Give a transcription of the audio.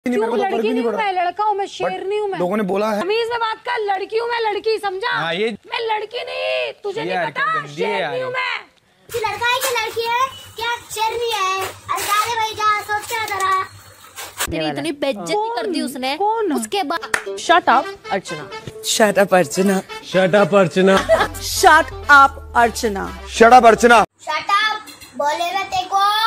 लड़की नहीं हूँ मैं, लड़का हूँ मैं, शेरनी हूँ मैं। लोगों ने बोला है तमीज में बात कर, लड़की हूँ मैं, लड़की, समझा? मैं लड़की नहीं, तुझे नहीं पता, शेरनी हूँ मैं। तू लड़का है क्या लड़की है क्या? शेरनी है। अरे जा रे भाई जा, सोच क्या जरा। तेरी इतनी बेइज्जती कर दी उसने। उसके बाद shut up Archana, shut up Archana, shut up Archana, shut up Archana, shut up Archana, shut up बोले वे तेको।